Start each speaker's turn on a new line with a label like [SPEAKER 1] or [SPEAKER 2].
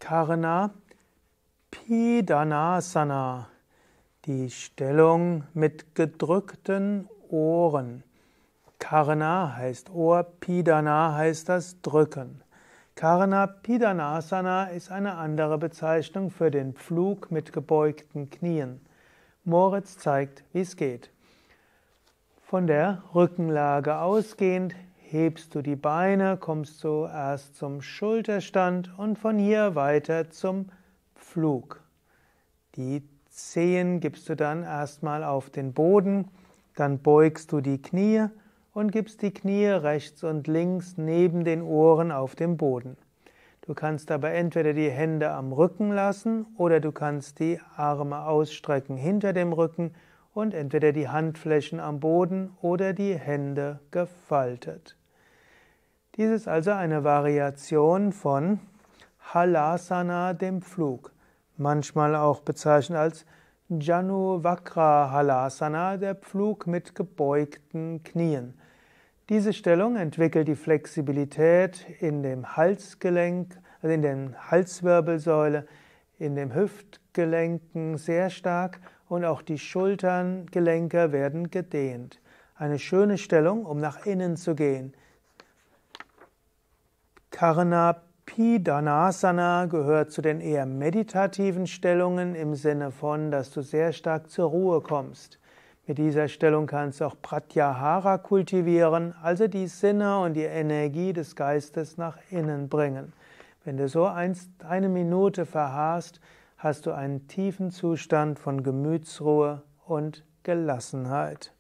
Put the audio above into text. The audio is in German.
[SPEAKER 1] Karna Pidhanasana, die Stellung mit gedrückten Ohren. Karna heißt Ohr, Pidhana heißt das Drücken. Karna Pidhanasana ist eine andere Bezeichnung für den Pflug mit gebeugten Knien. Moritz zeigt, wie es geht. Von der Rückenlage ausgehend hebst du die Beine, kommst zuerst zum Schulterstand und von hier weiter zum Pflug. Die Zehen gibst du dann erstmal auf den Boden, dann beugst du die Knie und gibst die Knie rechts und links neben den Ohren auf dem Boden. Du kannst aber entweder die Hände am Rücken lassen oder du kannst die Arme ausstrecken hinter dem Rücken und entweder die Handflächen am Boden oder die Hände gefaltet. Dies ist also eine Variation von Halasana, dem Pflug, manchmal auch bezeichnet als Januvakra Halasana, der Pflug mit gebeugten Knien. Diese Stellung entwickelt die Flexibilität in dem Halsgelenk, also in der Halswirbelsäule, in den Hüftgelenken sehr stark und auch die Schulterngelenke werden gedehnt. Eine schöne Stellung, um nach innen zu gehen. Karna Pidhanasana gehört zu den eher meditativen Stellungen im Sinne von, dass du sehr stark zur Ruhe kommst. Mit dieser Stellung kannst du auch Pratyahara kultivieren, also die Sinne und die Energie des Geistes nach innen bringen. Wenn du so eine Minute verharrst, hast du einen tiefen Zustand von Gemütsruhe und Gelassenheit.